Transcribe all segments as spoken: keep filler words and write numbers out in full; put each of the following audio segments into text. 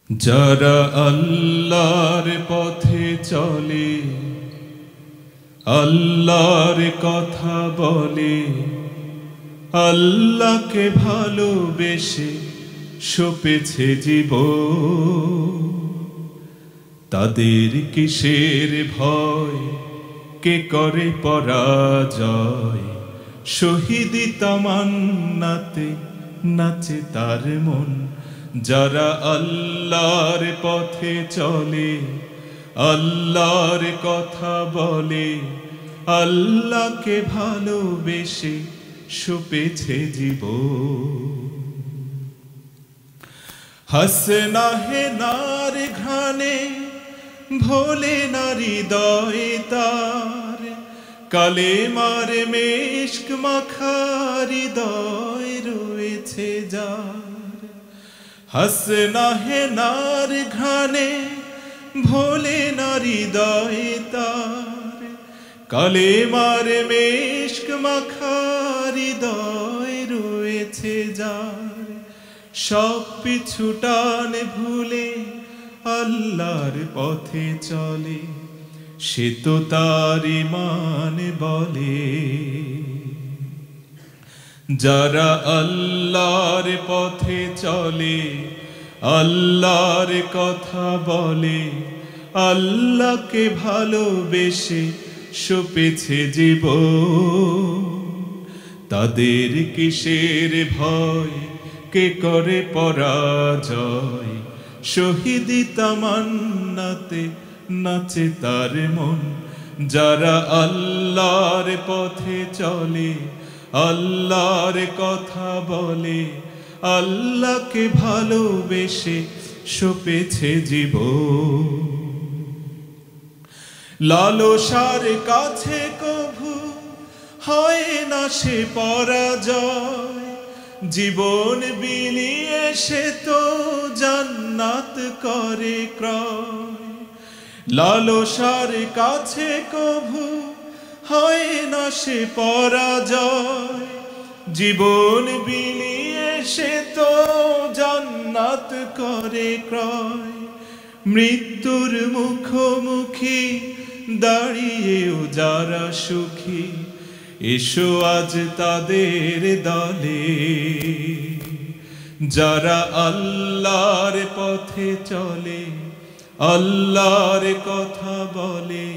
যারা আল্লাহর পথে চলে, আল্লাহর কথা বলে, আল্লাহকে ভালোবেসে সপেছে জীবন, তাদের কিসের ভয়, কে করে পরাজয়? শহীদি তামান্নাতে নাচে তার মন। যারা আল্লাহর পথে চলে, আল্লাহর কথা বলে, আল্লাহকে ভালোবেসে সপেছে জীবন। হাসনা হে নার ঘ্রাণে ভোলে না হৃদয়ে তার, কালেমার মেশক মাখা হৃদয় রয়েছে যার। হাসনা হে নার ঘ্রাণে ভোলে না হৃদয়ে তার, কালেমার মেশক মাখা হৃদয় রয়েছে যার। সব পিছু টান ভুলে আল্লাহর পথে চলে, সে তো তার ঈমান বলে। যারা আল্লাহর পথে চলে, আল্লাহর কথা বলে, আল্লাহকে ভালোবেসে সপেছে জীবন, তাদের কিসের ভয়, কে করে পরাজয়? শহীদি তামান্নাতে নাচে তার মন। যারা আল্লাহর পথে চলে, আল্লাহর কথা বলে, আল্লাহকে ভালোবেসে সপেছে জীবন। লালসার কাছে কভু হয় না সে পরাজয়, জীবন বিলিয়ে সে তো জান্নাত করে ক্রয়। লালসার কাছে কভু হয় না সে পরাজয়, জীবন বিলিয়ে সে তো জান্নাত করে ক্রয়। মৃত্যুর মুখোমুখি দাঁড়িয়েও যারা সুখী, এসো আজ তাদের দলে। যারা আল্লাহর পথে চলে, আল্লাহর কথা বলে,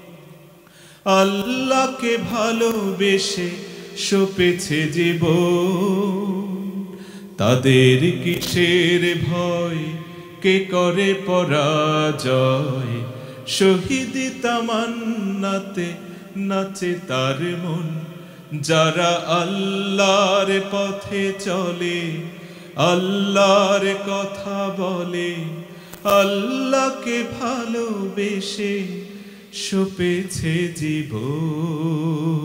আল্লাহকে ভালোবেসে সপেছে জীবন, তাদের কিসের ভয়, কে করে পরাজয়? শহীদি তামান্নাতে নাচে তার মন। যারা আল্লাহর পথে চলে, আল্লাহর কথা বলে, আল্লাহকে ভালোবেসে সপেছে জীবন।